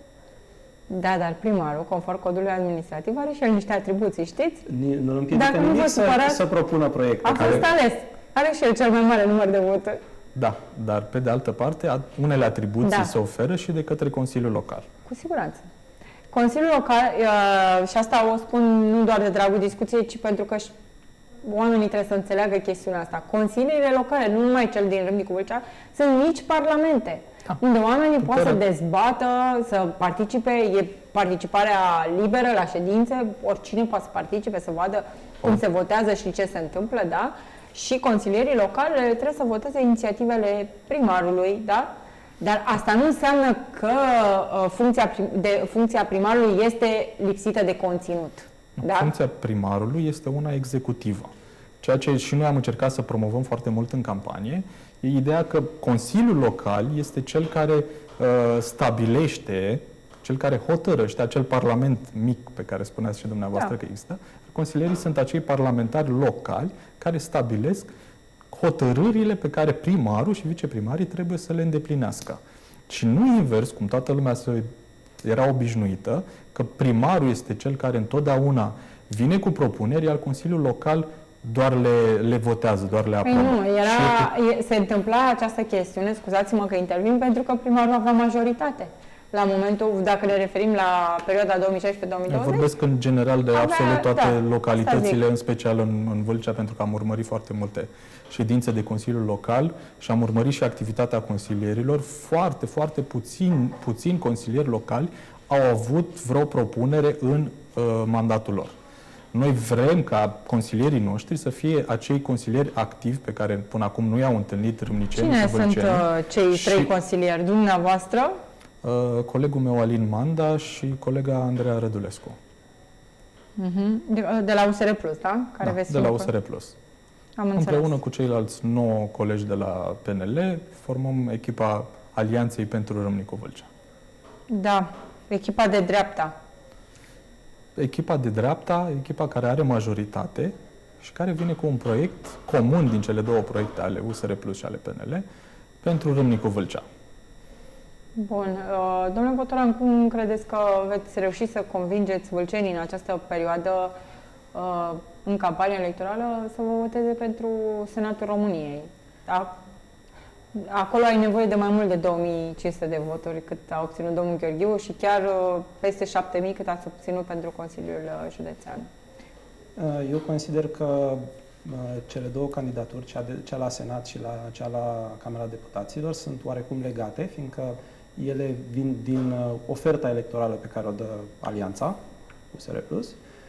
[SPEAKER 1] Da, dar primarul, conform codului administrativ, are și el niște atribuții, știți?
[SPEAKER 3] Nu îl împiedică nimic să, să propună proiecte.
[SPEAKER 1] A fost care... ales. Are și el cel mai mare număr de voturi.
[SPEAKER 2] Da, dar pe de altă parte, unele atribuții
[SPEAKER 1] da.
[SPEAKER 2] se oferă și de către Consiliul Local.
[SPEAKER 1] Cu siguranță. Consiliul Local, uh, și asta o spun nu doar de dragul discuției, ci pentru că oamenii trebuie să înțeleagă chestiunea asta. Consiliile locale, nu numai cel din Râmnicu Vâlcea, sunt mici parlamente. Da. Unde oamenii pot să dezbată, să participe, e participarea liberă la ședințe, oricine poate să participe, să vadă cum se votează și ce se întâmplă, da? Și consilierii locali trebuie să voteze inițiativele primarului, da? Dar asta nu înseamnă că uh, funcția, prim, de, funcția primarului este lipsită de conținut. Da?
[SPEAKER 2] Funcția primarului este una executivă. Ceea ce și noi am încercat să promovăm foarte mult în campanie, e ideea că Consiliul Local este cel care uh, stabilește, cel care hotărăște, acel parlament mic pe care spuneați și dumneavoastră da. că există. Consilierii sunt acei parlamentari locali care stabilesc hotărârile pe care primarul și viceprimarii trebuie să le îndeplinească. Și nu invers, cum toată lumea se era obișnuită, că primarul este cel care întotdeauna vine cu propuneri, iar Consiliul Local doar le, le votează, doar le aprobă.
[SPEAKER 1] Păi nu, era, e, se întâmpla această chestiune, scuzați-mă că intervin, pentru că primarul avea majoritate. La momentul, dacă ne referim la perioada două mii șaisprezece două mii douăzeci...
[SPEAKER 2] Vorbesc în general de
[SPEAKER 1] avea,
[SPEAKER 2] absolut toate
[SPEAKER 1] da,
[SPEAKER 2] localitățile, în special în, în Vâlcea, pentru că am urmărit foarte multe ședințe de Consiliul Local și am urmărit și activitatea consilierilor. Foarte, foarte puțini, puțini consilieri locali au avut vreo propunere în uh, mandatul lor. Noi vrem ca consilierii noștri să fie acei consilieri activi pe care până acum nu i-au întâlnit râmnicenii și vâlcenii.
[SPEAKER 1] Cine sunt uh, cei și, trei consilieri? Dumneavoastră?
[SPEAKER 2] Uh, colegul meu Alin Manda și colega Andreea Rădulescu.
[SPEAKER 1] Uh-huh. De, de la U S R Plus, da? Care
[SPEAKER 2] da, de la U S R Plus.
[SPEAKER 1] Am
[SPEAKER 2] Împreună
[SPEAKER 1] înțeles.
[SPEAKER 2] cu ceilalți nouă colegi de la P N L formăm echipa Alianței pentru Râmnicu Vâlcea.
[SPEAKER 1] Da, echipa de dreapta.
[SPEAKER 2] Echipa de dreapta, echipa care are majoritate și care vine cu un proiect comun din cele două proiecte ale U S R Plus și ale P N L pentru Râmnicu Vâlcea.
[SPEAKER 1] Bun. Domnule Botoran, cum credeți că veți reuși să convingeți vâlcenii în această perioadă în campania electorală să vă voteze pentru Senatul României? Da? Acolo ai nevoie de mai mult de două mii cinci sute de voturi cât a obținut domnul Gheorghiu și chiar peste șapte mii cât ați obținut pentru Consiliul Județean.
[SPEAKER 3] Eu consider că cele două candidaturi, cea, de, cea la Senat și la, cea la Camera Deputaților, sunt oarecum legate, fiindcă ele vin din oferta electorală pe care o dă Alianța, U S R Plus.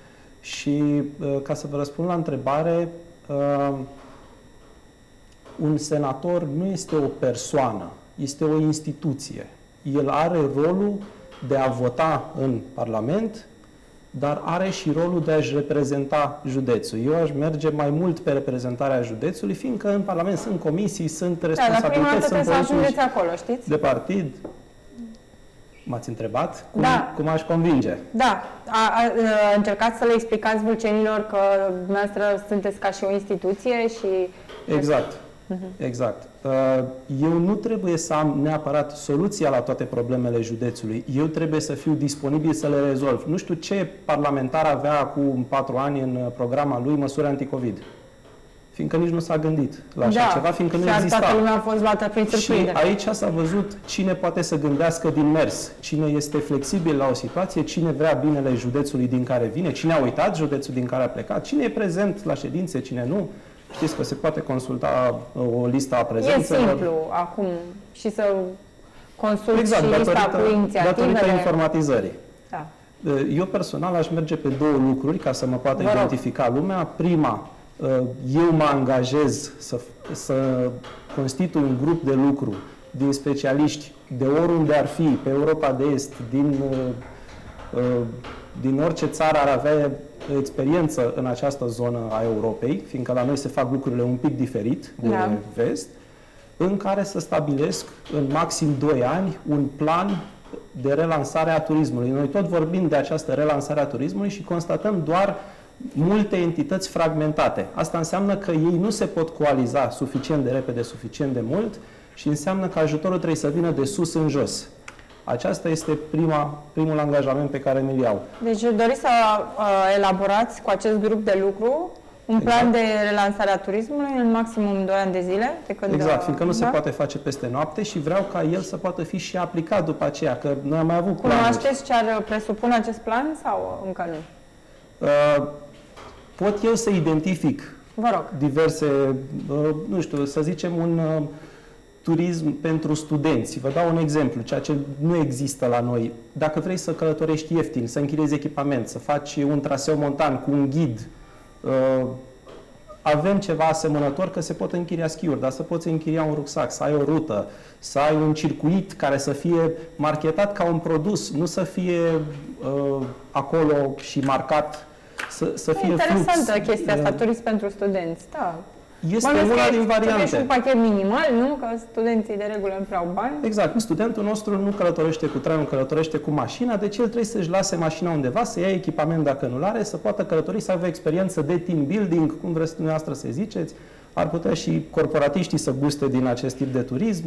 [SPEAKER 3] Și ca să vă răspund la întrebare, un senator nu este o persoană, este o instituție. El are rolul de a vota în Parlament, dar are și rolul de a-și reprezenta județul. Eu aș merge mai mult pe reprezentarea județului, fiindcă în Parlament sunt comisii, sunt responsabilități,
[SPEAKER 1] da,
[SPEAKER 3] sunt
[SPEAKER 1] politici acolo, știți?
[SPEAKER 3] de partid. M-ați întrebat cum,
[SPEAKER 1] da.
[SPEAKER 3] cum aș convinge.
[SPEAKER 1] Da. A, a, a, încercați să le explicați vâlcenilor că dumneavoastră sunteți ca și o instituție și...
[SPEAKER 3] Exact. Exact. Eu nu trebuie să am neapărat soluția la toate problemele județului. Eu trebuie să fiu disponibil să le rezolv. Nu știu ce parlamentar avea acum patru ani în programa lui măsuri anticovid. Fiindcă nici nu s-a gândit la așa
[SPEAKER 1] da,
[SPEAKER 3] ceva, fiindcă nu
[SPEAKER 1] și
[SPEAKER 3] exista.
[SPEAKER 1] toată lumea a fost luată prin surprindere.
[SPEAKER 3] Și aici s-a văzut cine poate să gândească din mers, cine este flexibil la o situație, cine vrea binele județului din care vine, cine a uitat județul din care a plecat, cine e prezent la ședințe, cine nu. Știți că se poate consulta o listă a prezențelor.
[SPEAKER 1] E simplu acum și să consulti
[SPEAKER 3] exact,
[SPEAKER 1] și lista
[SPEAKER 3] datorită,
[SPEAKER 1] cu inițiativele.
[SPEAKER 3] datorită informatizării.
[SPEAKER 1] Da.
[SPEAKER 3] Eu personal aș merge pe două lucruri ca să mă poată
[SPEAKER 1] Vă
[SPEAKER 3] identifica rog. lumea. Prima, eu mă angajez să, să constitui un grup de lucru din specialiști de oriunde ar fi, pe Europa de Est, din, din orice țară ar avea experiență în această zonă a Europei, fiindcă la noi se fac lucrurile un pic diferit de
[SPEAKER 1] da.
[SPEAKER 3] vest, în care să stabilesc în maxim doi ani un plan de relansare a turismului. Noi tot vorbim de această relansare a turismului și constatăm doar multe entități fragmentate. Asta înseamnă că ei nu se pot coaliza suficient de repede, suficient de mult și înseamnă că ajutorul trebuie să vină de sus în jos. Aceasta este prima, primul angajament pe care mi-l iau.
[SPEAKER 1] Deci doriți să uh, elaborați cu acest grup de lucru un
[SPEAKER 3] exact.
[SPEAKER 1] plan de relansare a turismului în maximum doi ani de zile? De când,
[SPEAKER 3] exact, fiindcă nu
[SPEAKER 1] da?
[SPEAKER 3] se poate face peste noapte și vreau ca el să poată fi și aplicat după aceea, că noi am mai avut planuri.
[SPEAKER 1] Cunoașteți ce ar presupune acest plan sau încă nu?
[SPEAKER 3] Uh, pot eu să identific
[SPEAKER 1] Vă rog.
[SPEAKER 3] diverse, uh, nu știu, să zicem un uh, turism pentru studenți. Vă dau un exemplu, ceea ce nu există la noi. Dacă vrei să călătorești ieftin, să închiriezi echipament, să faci un traseu montan cu un ghid, uh, avem ceva asemănător, că se pot închiria schiuri, dar să poți închiria un rucsac, să ai o rută, să ai un circuit care să fie marketat ca un produs, nu să fie uh, acolo și marcat, să, să fie
[SPEAKER 1] interesantă
[SPEAKER 3] flux.
[SPEAKER 1] chestia asta, turism pentru studenți, da.
[SPEAKER 3] Este una din variante.
[SPEAKER 1] Și un pachet minimal, nu? Că studenții de regulă nu prea au bani.
[SPEAKER 3] Exact. Studentul nostru nu călătorește cu trenul, călătorește cu mașina, deci el trebuie să-și lase mașina undeva, să ia echipament dacă nu-l are, să poată călători, să aibă experiență de team building, cum vreți dumneavoastră să ziceți. Ar putea și corporatiștii să guste din acest tip de turism.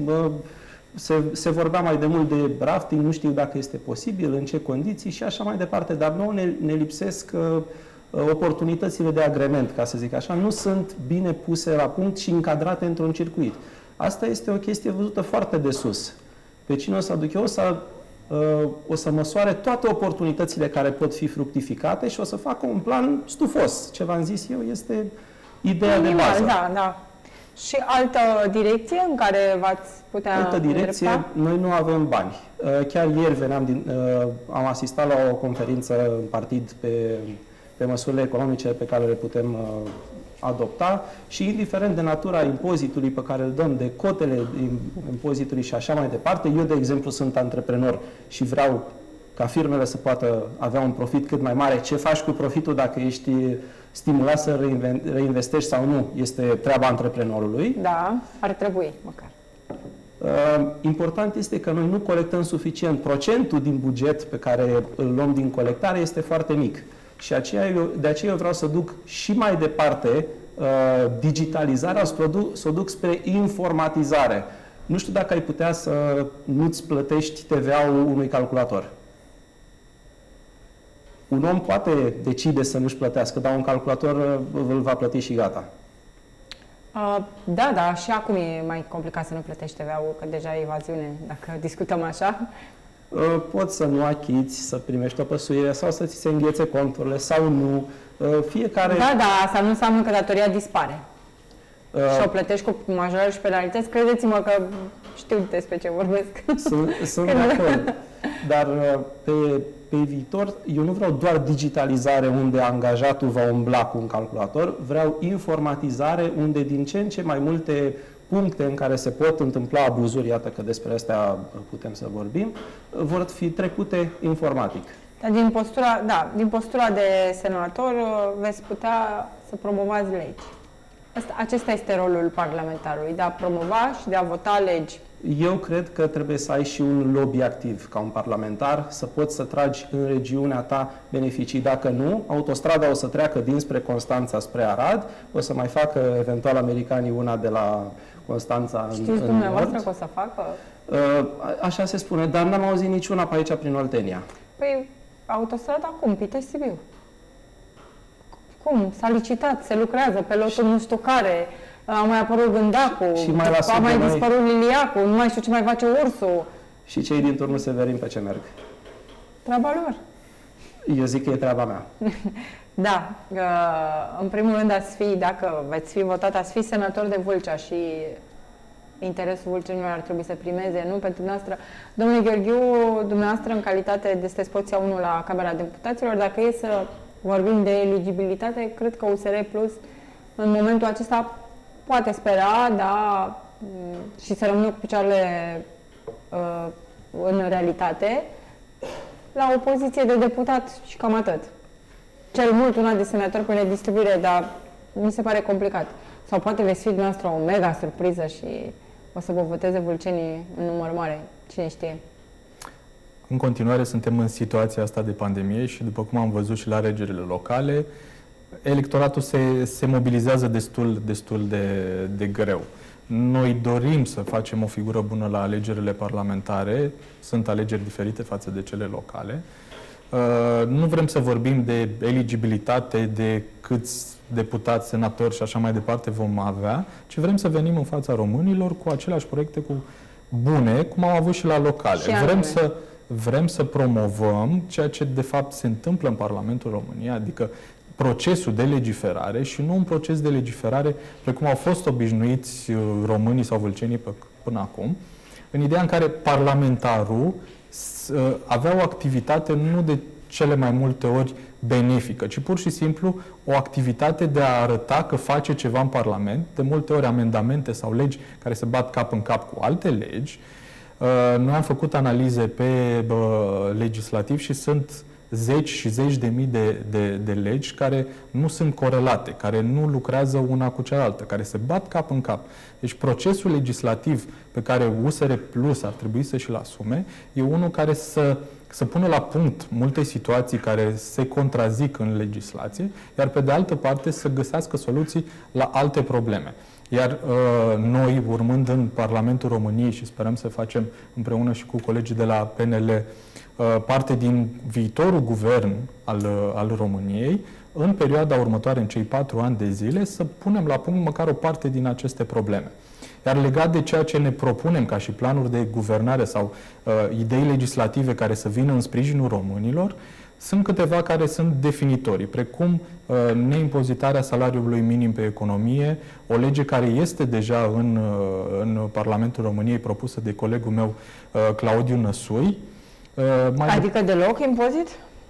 [SPEAKER 3] Se, se vorbea mai de mult de rafting, nu știu dacă este posibil, în ce condiții și așa mai departe, dar nouă ne, ne lipsesc uh, oportunitățile de agrement, ca să zic așa, nu sunt bine puse la punct și încadrate într-un circuit. Asta este o chestie văzută foarte de sus. Pe cine o să aduc eu, o să, uh, o să măsoare toate oportunitățile care pot fi fructificate și o să facă un plan stufos. Ce v-am zis eu este ideea
[SPEAKER 1] Minimal,
[SPEAKER 3] de bază.
[SPEAKER 1] Da, da. Și altă direcție în care v-ați putea
[SPEAKER 3] Altă direcție,
[SPEAKER 1] îndrepta?
[SPEAKER 3] noi nu avem bani. Chiar ieri veneam din, am asistat la o conferință în partid pe, pe măsurile economice pe care le putem adopta și indiferent de natura impozitului pe care îl dăm, de cotele impozitului și așa mai departe, eu, de exemplu, sunt antreprenor și vreau ca firmele să poată avea un profit cât mai mare. Ce faci cu profitul dacă ești stimulat să reinvestești sau nu, este treaba antreprenorului.
[SPEAKER 1] Da, ar trebui, măcar.
[SPEAKER 3] Important este că noi nu colectăm suficient. Procentul din buget pe care îl luăm din colectare este foarte mic. Și aceea eu, de aceea eu vreau să duc și mai departe digitalizarea, să o duc, să o duc spre informatizare. Nu știu dacă ai putea să nu-ți plătești T V A-ul unui calculator. Un om poate decide să nu-și plătească, dar un calculator îl va plăti și gata.
[SPEAKER 1] Uh, da, da, și acum e mai complicat să nu plătești T V A-ul, că deja e evaziune, dacă discutăm așa.
[SPEAKER 3] Uh, poți să nu achiți, să primești o păsuire sau să ți se înghețe conturile sau nu. Uh, fiecare...
[SPEAKER 1] Da, da, asta nu înseamnă că datoria dispare.
[SPEAKER 3] Uh,
[SPEAKER 1] și o plătești cu majorări și penalități. Credeți-mă că știu despre ce vorbesc.
[SPEAKER 3] Sunt, sunt de acord. Dar pe, pe viitor, eu nu vreau doar digitalizare unde angajatul va umbla cu un calculator, vreau informatizare unde din ce în ce mai multe puncte în care se pot întâmpla abuzuri, iată că despre astea putem să vorbim, vor fi trecute informatic.
[SPEAKER 1] Dar din postura, da, din postura de senator veți putea să promovați legi. Asta, acesta este rolul parlamentarului, de a promova și de a vota legi
[SPEAKER 3] Eu cred că trebuie să ai și un lobby activ ca un parlamentar, să poți să tragi în regiunea ta beneficii. Dacă nu, autostrada o să treacă dinspre Constanța spre Arad, o să mai facă eventual americanii una de la Constanța în,
[SPEAKER 1] Știți
[SPEAKER 3] în
[SPEAKER 1] dumneavoastră
[SPEAKER 3] nord.
[SPEAKER 1] că o să facă?
[SPEAKER 3] Așa se spune, dar n-am auzit niciuna pe aici prin Oltenia.
[SPEAKER 1] Păi, autostrada cum? Pitești-Sibiu. Cum? S-a licitat, se lucrează pe lotul nu știu care, a mai apărut Gândacu,
[SPEAKER 3] Și mai la sud
[SPEAKER 1] a mai
[SPEAKER 3] de noi-
[SPEAKER 1] dispărut Liliacu, nu mai știu ce mai face Ursul.
[SPEAKER 3] Și cei din turnul Severin pe ce merg?
[SPEAKER 1] Treaba lor.
[SPEAKER 3] Eu zic că e treaba mea.
[SPEAKER 1] Da, uh, în primul rând ați fi, dacă veți fi votat, ați fi senator de Vâlcea și interesul vâlcenilor ar trebui să primeze, nu pentru dumneavoastră. Domnule Gheorghiu, dumneavoastră în calitate de sunteți poziția unu la Camera Deputaților, dacă e să vorbim de eligibilitate, cred că U S R Plus în momentul acesta poate spera, da, și să rămână cu picioarele uh, în realitate, la o poziție de deputat și cam atât. Cel mult una de senator prin redistribuire, dar mi se pare complicat. Sau poate veți fi dumneavoastră o mega surpriză și o să vă voteze vâlcenii în număr mare. Cine știe?
[SPEAKER 2] În continuare suntem în situația asta de pandemie și după cum am văzut și la alegerile locale, electoratul se, se mobilizează destul, destul de, de greu. Noi dorim să facem o figură bună la alegerile parlamentare, sunt alegeri diferite față de cele locale. Uh, nu vrem să vorbim de eligibilitate, de câți deputați, senatori și așa mai departe vom avea, ci vrem să venim în fața românilor cu aceleași proiecte cu bune, cum am avut și la locale.
[SPEAKER 1] Și
[SPEAKER 2] vrem
[SPEAKER 1] anume.
[SPEAKER 2] să, vrem să promovăm ceea ce de fapt se întâmplă în Parlamentul României, adică procesul de legiferare și nu un proces de legiferare precum au fost obișnuiți românii sau vâlcenii până acum, în ideea în care parlamentarul avea o activitate nu de cele mai multe ori benefică, ci pur și simplu o activitate de a arăta că face ceva în Parlament, de multe ori amendamente sau legi care se bat cap în cap cu alte legi. Noi am făcut analize pe legislativ și sunt zeci și zeci de mii de, de, de legi care nu sunt corelate, care nu lucrează una cu cealaltă, care se bat cap în cap. Deci procesul legislativ pe care U S R Plus ar trebui să și-l asume e unul care să, să pună la punct multe situații care se contrazic în legislație, iar pe de altă parte să găsească soluții la alte probleme. Iar uh, noi, urmând în Parlamentul României și sperăm să facem împreună și cu colegii de la P N L uh, parte din viitorul guvern al, uh, al României, în perioada următoare, în cei patru ani de zile, să punem la punct măcar o parte din aceste probleme. Iar legat de ceea ce ne propunem ca și planuri de guvernare sau uh, idei legislative care să vină în sprijinul românilor, sunt câteva care sunt definitorii, precum uh, neimpozitarea salariului minim pe economie, o lege care este deja în, uh, în Parlamentul României propusă de colegul meu uh, Claudiu Năsui.
[SPEAKER 1] Uh, mai adică de... deloc impozit?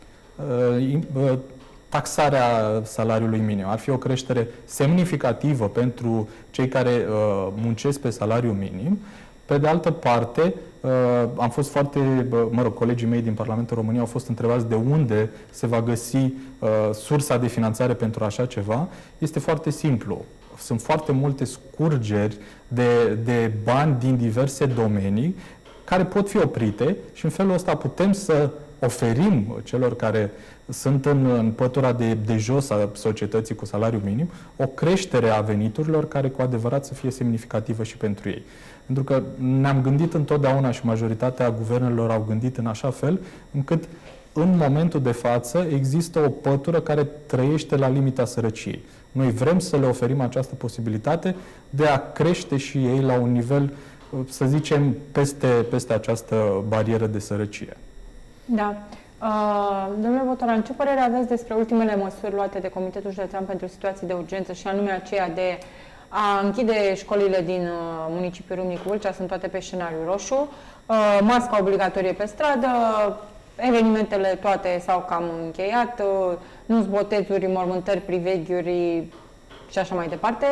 [SPEAKER 2] Uh, uh, taxarea salariului minim. Ar fi o creștere semnificativă pentru cei care uh, muncesc pe salariu minim. Pe de altă parte, uh, am fost foarte, mă rog, colegii mei din Parlamentul României au fost întrebați de unde se va găsi uh, sursa de finanțare pentru așa ceva. Este foarte simplu. Sunt foarte multe scurgeri de, de bani din diverse domenii care pot fi oprite și în felul ăsta putem să oferim celor care sunt în, în pătura de, de jos a societății cu salariu minim o creștere a veniturilor care cu adevărat să fie semnificativă și pentru ei. Pentru că ne-am gândit întotdeauna și majoritatea guvernelor au gândit în așa fel încât în momentul de față există o pătură care trăiește la limita sărăciei. Noi vrem să le oferim această posibilitate de a crește și ei la un nivel, să zicem, peste, peste această barieră de sărăcie.
[SPEAKER 1] Da. Uh, domnule Botoran, ce părere aveți despre ultimele măsuri luate de Comitetul Județean pentru Situații de Urgență și anume aceea de a închide școlile din uh, municipiul Râmnicu Vâlcea, sunt toate pe scenariu roșu, uh, masca obligatorie pe stradă, evenimentele toate s-au cam încheiat, uh, nu-s botezuri, mormântări, priveghiuri și așa mai departe.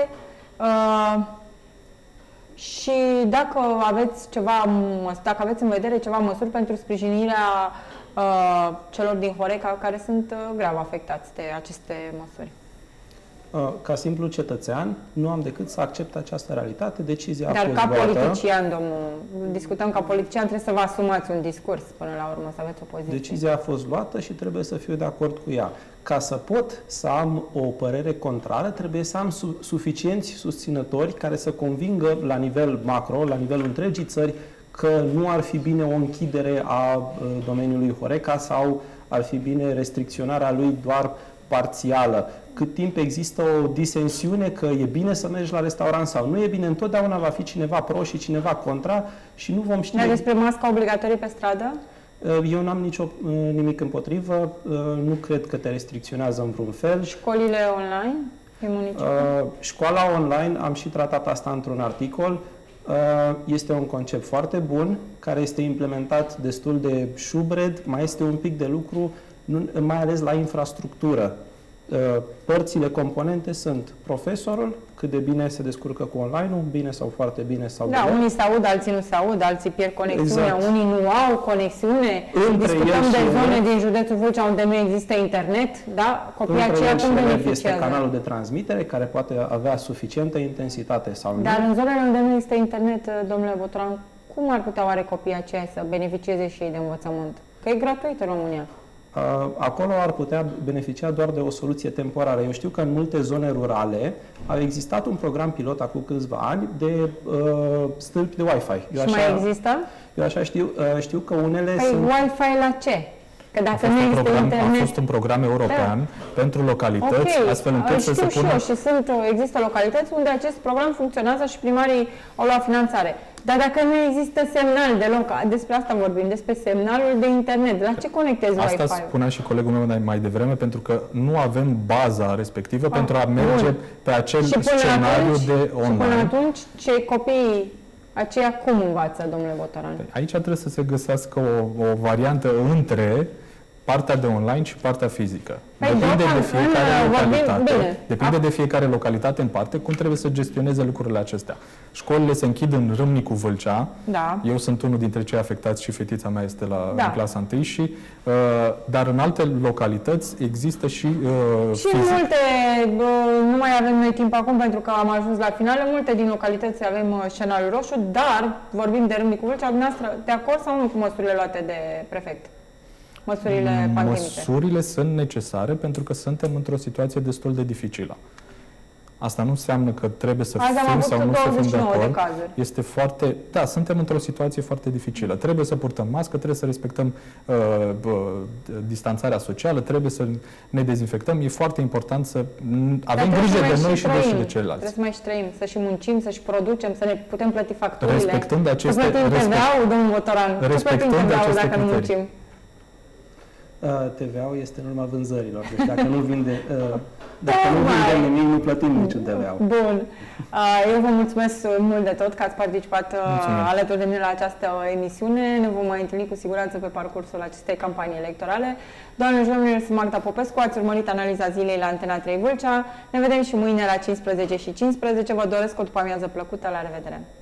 [SPEAKER 1] Uh, și dacă aveți ceva, dacă aveți în vedere ceva măsuri pentru sprijinirea uh, celor din Horeca care sunt uh, grav afectați de aceste măsuri.
[SPEAKER 3] Ca simplu cetățean, nu am decât să accept această realitate. Decizia
[SPEAKER 1] Dar
[SPEAKER 3] a fost
[SPEAKER 1] ca
[SPEAKER 3] luată.
[SPEAKER 1] politician, domnul, discutăm ca politician, trebuie să vă asumați un discurs până la urmă, să aveți o poziție.
[SPEAKER 3] Decizia a fost luată și trebuie să fiu de acord cu ea. Ca să pot să am o părere contrară, trebuie să am su- suficienți susținători care să convingă la nivel macro, la nivelul întregii țări, că nu ar fi bine o închidere a uh, domeniului Horeca sau ar fi bine restricționarea lui doar parțială. Cât timp există o disensiune că e bine să mergi la restaurant sau nu e bine, întotdeauna va fi cineva pro și cineva contra și nu vom ști...
[SPEAKER 1] Dar despre masca obligatorie pe stradă?
[SPEAKER 3] Eu n-am nicio, nimic împotrivă, nu cred că te restricționează în vreun fel.
[SPEAKER 1] Școlile online?
[SPEAKER 3] Uh, școala online, am și tratat asta într-un articol, uh, este un concept foarte bun, care este implementat destul de șubred, mai este un pic de lucru, nu, mai ales la infrastructură. Părțile, componente sunt profesorul, cât de bine se descurcă cu online-ul, bine sau foarte bine sau
[SPEAKER 1] Da,
[SPEAKER 3] bine.
[SPEAKER 1] unii se aud, alții nu se aud, alții pierd conexiunea,
[SPEAKER 3] Exact.
[SPEAKER 1] Unii nu au conexiune.
[SPEAKER 3] Între
[SPEAKER 1] Discutăm
[SPEAKER 3] el
[SPEAKER 1] de
[SPEAKER 3] și
[SPEAKER 1] zone
[SPEAKER 3] ele,
[SPEAKER 1] din județul Vâlcea unde nu există internet, da? Copiii
[SPEAKER 3] Între
[SPEAKER 1] aceia
[SPEAKER 3] el și
[SPEAKER 1] cum
[SPEAKER 3] elev este
[SPEAKER 1] beneficiază?
[SPEAKER 3] canalul de transmitere care poate avea suficientă intensitate sau nu.
[SPEAKER 1] Dar în zonele unde nu există internet, domnule Botoran, cum ar putea oare copiii aceia să beneficieze și ei de învățământ? Că e gratuit în România.
[SPEAKER 3] Acolo ar putea beneficia doar de o soluție temporară. Eu știu că în multe zone rurale a existat un program pilot acum câțiva ani de uh, stâlpi de Wi-Fi. Eu
[SPEAKER 1] Și
[SPEAKER 3] așa,
[SPEAKER 1] mai există?
[SPEAKER 3] Eu așa știu, uh, știu că unele
[SPEAKER 1] Păi
[SPEAKER 3] sunt...
[SPEAKER 1] Wi-Fi la ce? Că dacă nu
[SPEAKER 2] un
[SPEAKER 1] există
[SPEAKER 2] program,
[SPEAKER 1] internet...
[SPEAKER 2] a fost un program european da. pentru localități,
[SPEAKER 1] okay.
[SPEAKER 2] astfel încât
[SPEAKER 1] știu
[SPEAKER 2] să se pună...
[SPEAKER 1] și eu, și sunt, există localități unde acest program funcționează și primarii au luat finanțare. Dar dacă nu există semnal deloc, despre asta vorbim, despre semnalul de internet, la ce conectezi Wi-Fi?
[SPEAKER 2] Asta spunea și colegul meu mai devreme, pentru că nu avem baza respectivă ah, pentru a merge
[SPEAKER 1] bun.
[SPEAKER 2] pe acel
[SPEAKER 1] și
[SPEAKER 2] scenariu
[SPEAKER 1] atunci,
[SPEAKER 2] de online.
[SPEAKER 1] Și până atunci, ce copiii aceia cum învață, domnule Botoran?
[SPEAKER 2] Aici trebuie să se găsească o, o variantă între partea de online și partea fizică.
[SPEAKER 1] Păi
[SPEAKER 2] depinde
[SPEAKER 1] da,
[SPEAKER 2] de fiecare localitate.
[SPEAKER 1] Bine.
[SPEAKER 2] Depinde de fiecare localitate în parte cum trebuie să gestioneze lucrurile acestea. Școlile se închid în Râmnicu Vâlcea.
[SPEAKER 1] Da.
[SPEAKER 2] Eu sunt unul dintre cei afectați și fetița mea este la
[SPEAKER 1] da.
[SPEAKER 2] în clasa întâi și uh, dar în alte localități există și uh,
[SPEAKER 1] Și în multe, uh, nu mai avem noi timp acum pentru că am ajuns la final, în multe din localități avem uh, scenariul roșu, dar vorbim de Râmnicu Vâlcea, dumneavoastră de acord sau nu cu măsurile luate de prefect? Măsurile pandemice.
[SPEAKER 2] Măsurile sunt necesare pentru că suntem într-o situație destul de dificilă. Asta nu înseamnă că trebuie să
[SPEAKER 1] Azi
[SPEAKER 2] fim sau nu să fim de acord.
[SPEAKER 1] De cazuri.
[SPEAKER 2] Este foarte, da, suntem într-o situație foarte dificilă. Trebuie să purtăm mască, trebuie să respectăm uh, uh, distanțarea socială, trebuie să ne dezinfectăm. E foarte important să avem grijă de noi și de, și de ceilalți.
[SPEAKER 1] Trebuie să mai și trăim, să și muncim, să și producem, să ne putem plăti facturile.
[SPEAKER 2] Respectând aceste,
[SPEAKER 1] să plătim T V A-ul, domnul Botoran.
[SPEAKER 2] Respectând
[SPEAKER 1] Să plătim T V A-ul
[SPEAKER 2] aceste
[SPEAKER 1] dacă nu
[SPEAKER 2] criterii.
[SPEAKER 1] muncim.
[SPEAKER 3] T V A-ul este în urma vânzărilor. Deci dacă nu vinde, dacă nu vindem nimic, nu plătim niciun T V A-ul.
[SPEAKER 1] Bun. Eu vă mulțumesc mult de tot că ați participat Mulțumesc. alături de mine la această emisiune. Ne vom mai întâlni cu siguranță pe parcursul acestei campanii electorale. Doamnelor și domnilor, sunt Magda Popescu, ați urmărit analiza zilei la Antena trei Vâlcea. Ne vedem și mâine la cincisprezece și cincisprezece. Vă doresc o după amiază plăcută. La revedere!